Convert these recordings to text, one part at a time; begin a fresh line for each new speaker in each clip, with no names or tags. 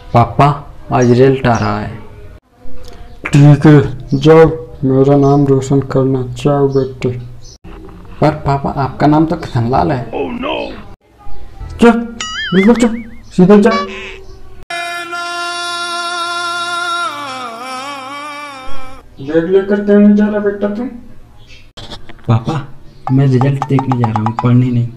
पापा आज रिजल्ट आ रहा है।
ठीक है, जाओ मेरा नाम रोशन करना। जाओ बेटे।
पर पापा आपका नाम तो किशनलाल है।
चुप, बिल्कुल चुप, सीधा जा। बैग लेकर क्यों नहीं जा रहा बेटा तुम?
पापा मैं रिजल्ट देखने जा रहा हूँ, पढ़ने नहीं।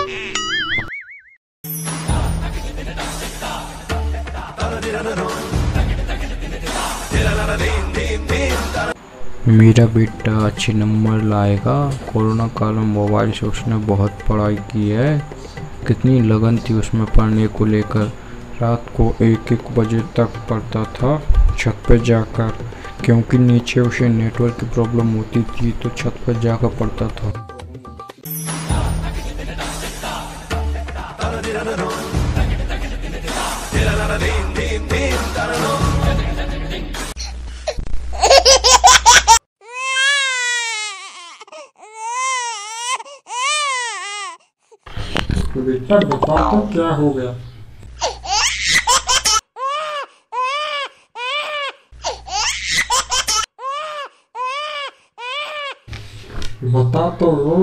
मेरा बेटा अच्छे नंबर लाएगा। कोरोना काल में मोबाइल से उसने बहुत पढ़ाई की है। कितनी लगन थी उसमें पढ़ने को लेकर। रात को 1-1 बजे तक पढ़ता था छत पर जाकर, क्योंकि नीचे उसे नेटवर्क की प्रॉब्लम होती थी तो छत पर जाकर पढ़ता था।
बेटा बता तो क्या हो गया? बता तो लो।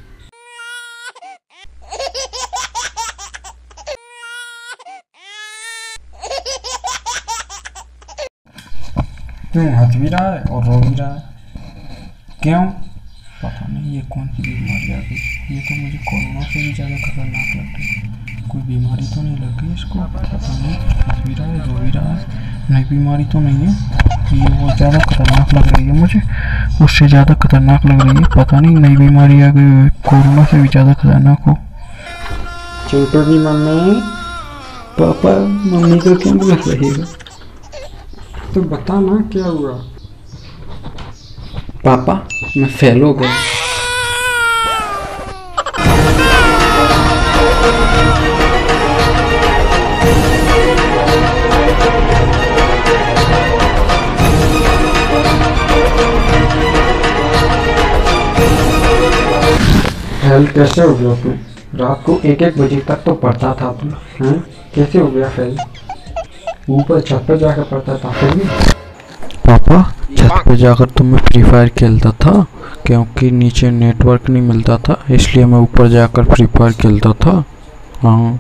क्यों हंस भी रहा है और रो भी रहा है? क्यों? पता नहीं ये कौन सी बीमारी आ गई। ये तो मुझे कोरोना से भी ज़्यादा खतरनाक लग रही है। कोई बीमारी तो नहीं लग गई इसको? पता नहीं, हंस भी रहा है, रो भी रहा है। नई बीमारी तो नहीं है? ये बहुत ज़्यादा खतरनाक लग रही है मुझे, उससे ज़्यादा खतरनाक लग रही है। पता नहीं नई बीमारी आ गई, कोरोना से भी ज़्यादा खतरनाक हो। चिंटू की मम्मी।
पापा मम्मी को क्यों बुला रही हो?
तो बता ना क्या हुआ?
पापा मैं फेल हो गया।
फेल कैसे हो गया तू? रात को 1-1 बजे तक तो पढ़ता था तू, हैं? कैसे हो गया फेल? ऊपर छत पर जाकर पढ़ता था फिर भी?
पापा छत पे जाकर तो मैं फ्री फायर खेलता था, क्योंकि नीचे नेटवर्क नहीं मिलता था, इसलिए मैं ऊपर जाकर फ्री फायर खेलता था। हाँ।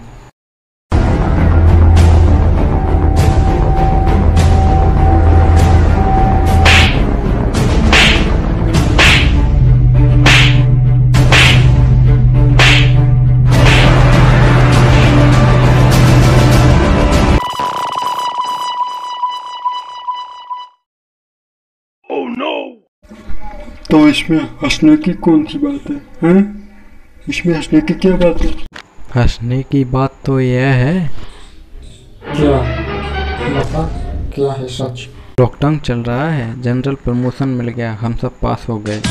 तो इसमें हंसने की कौन सी बात है, हैं? इसमें हंसने की क्या बात है?
हंसने की बात तो यह है।
क्या? बता, क्या है सच?
लॉकडाउन चल रहा है, जनरल प्रमोशन मिल गया, हम सब पास हो गए।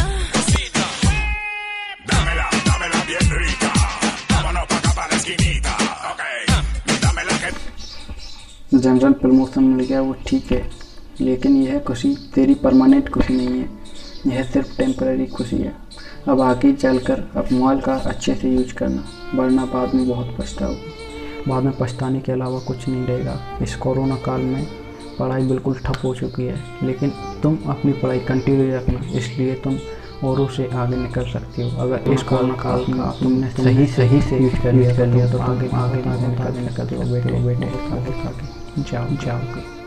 जनरल प्रमोशन मिल गया वो ठीक है, लेकिन यह खुशी तेरी परमानेंट खुशी नहीं है, यह सिर्फ टेम्पररी खुशी है। अब आगे चलकर अब मोबाइल का अच्छे से यूज करना, वरना बाद में बहुत पछताओगे। बाद में पछताने के अलावा कुछ नहीं रहेगा। इस कोरोना काल में पढ़ाई बिल्कुल ठप हो चुकी है, लेकिन तुम अपनी पढ़ाई कंटिन्यू रखना, इसलिए तुम औरों से आगे निकल सकती हो। अगर इस कोरोना काल में तुमने सही से यूज कर लिया तो तुम आगे निकल जाओ। बेटे जाओ।